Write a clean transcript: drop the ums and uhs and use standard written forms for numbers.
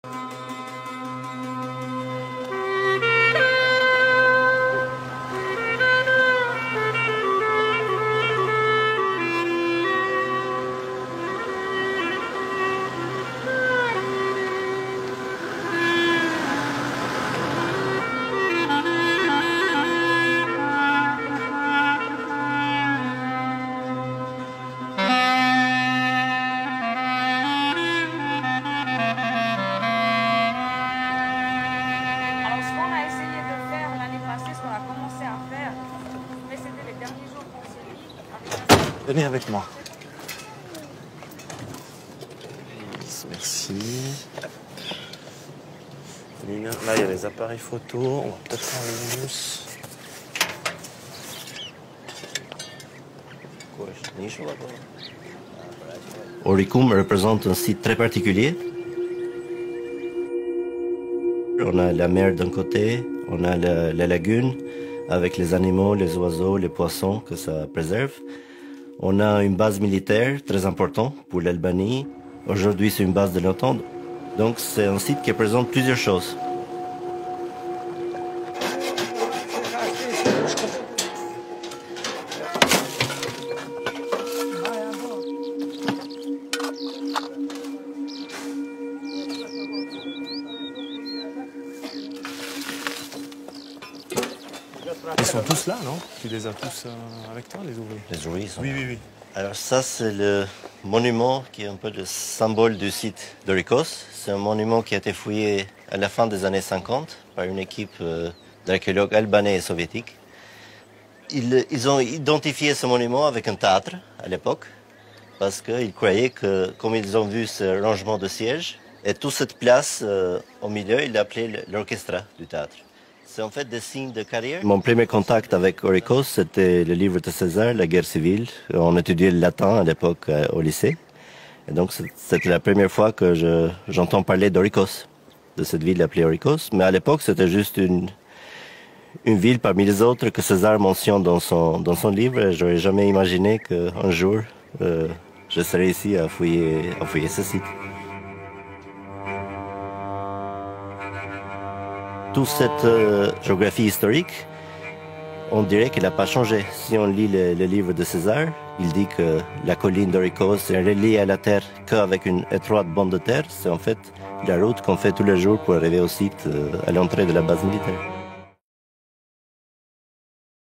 Venez avec moi. Merci. Là, il y a les appareils photo. On va peut-être faire le mousse. Oricum représente un site très particulier. On a la mer d'un côté, on a la lagune avec les animaux, les oiseaux, les poissons que ça préserve. On a une base militaire très importante pour l'Albanie. Aujourd'hui, c'est une base de l'OTAN. Donc, c'est un site qui présente plusieurs choses. Ils sont tous là, non? Tu les as tous avec toi, les ouvriers? Les ouvriers sont là. Oui. Alors ça, c'est le monument qui est un peu le symbole du site d'Orikos. C'est un monument qui a été fouillé à la fin des années 50 par une équipe d'archéologues albanais et soviétiques. Ils ont identifié ce monument avec un théâtre à l'époque parce qu'ils croyaient que, comme ils ont vu ce rangement de sièges, et toute cette place au milieu, ils l'appelaient l'orchestra du théâtre. C'est en fait des signes de carrière. Mon premier contact avec Orikos, c'était le livre de César, La guerre civile. On étudiait le latin à l'époque au lycée. Et donc c'était la première fois que j'entends parler d'Orikos, de cette ville appelée Orikos. Mais à l'époque, c'était juste une ville parmi les autres que César mentionne dans son livre. Je n'aurais jamais imaginé qu'un jour, je serais ici à fouiller ce site. Toute cette géographie historique, on dirait qu'elle n'a pas changé. Si on lit le livre de César, il dit que la colline d'Orikos est reliée à la terre qu'avec une étroite bande de terre. C'est en fait la route qu'on fait tous les jours pour arriver au site à l'entrée de la base militaire.